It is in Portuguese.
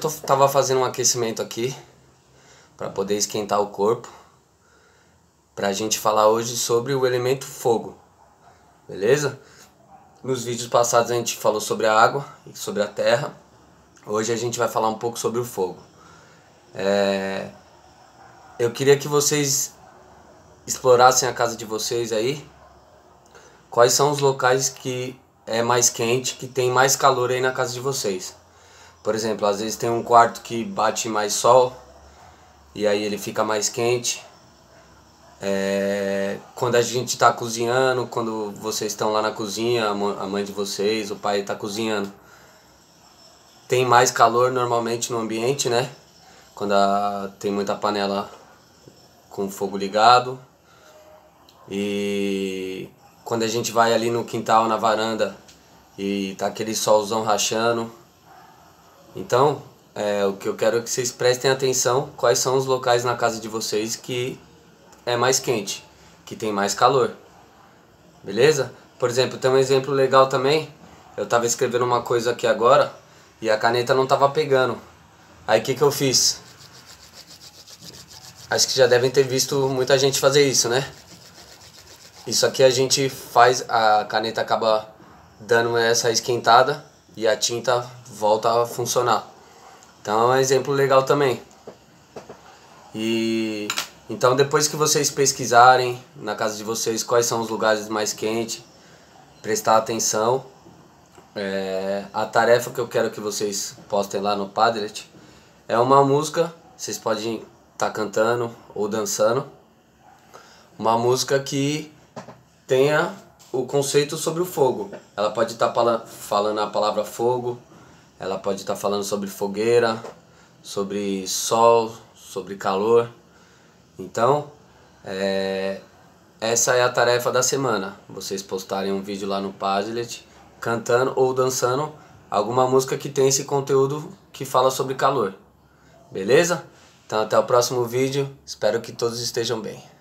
tava fazendo um aquecimento aqui para poder esquentar o corpo, pra gente falar hoje sobre o elemento fogo, beleza? Nos vídeos passados a gente falou sobre a água e sobre a terra. Hoje a gente vai falar um pouco sobre o fogo. Eu queria que vocês explorassem a casa de vocês aí. Quais são os locais que é mais quente, que tem mais calor aí na casa de vocês? Por exemplo, às vezes tem um quarto que bate mais sol e aí ele fica mais quente. Quando a gente está cozinhando, quando vocês estão lá na cozinha, a mãe de vocês, o pai está cozinhando, tem mais calor normalmente no ambiente, né? Quando tem muita panela com fogo ligado. E quando a gente vai ali no quintal, na varanda, e tá aquele solzão rachando. Então, o que eu quero é que vocês prestem atenção quais são os locais na casa de vocês que é mais quente, que tem mais calor, beleza? Por exemplo, tem um exemplo legal também. Eu tava escrevendo uma coisa aqui agora e a caneta não tava pegando. Aí o que eu fiz? Acho que já devem ter visto muita gente fazer isso, né? Isso aqui a gente faz, a caneta acaba dando essa esquentada e a tinta volta a funcionar. Então é um exemplo legal também. E então depois que vocês pesquisarem na casa de vocês quais são os lugares mais quentes, prestar atenção. A tarefa que eu quero que vocês postem lá no Padlet é uma música, vocês podem estar cantando ou dançando, uma música que tenha o conceito sobre o fogo. Ela pode estar falando a palavra fogo, ela pode estar falando sobre fogueira, sobre sol, sobre calor. Então, essa é a tarefa da semana. Vocês postarem um vídeo lá no Padlet, cantando ou dançando alguma música que tem esse conteúdo que fala sobre calor. Beleza? Então até o próximo vídeo. Espero que todos estejam bem.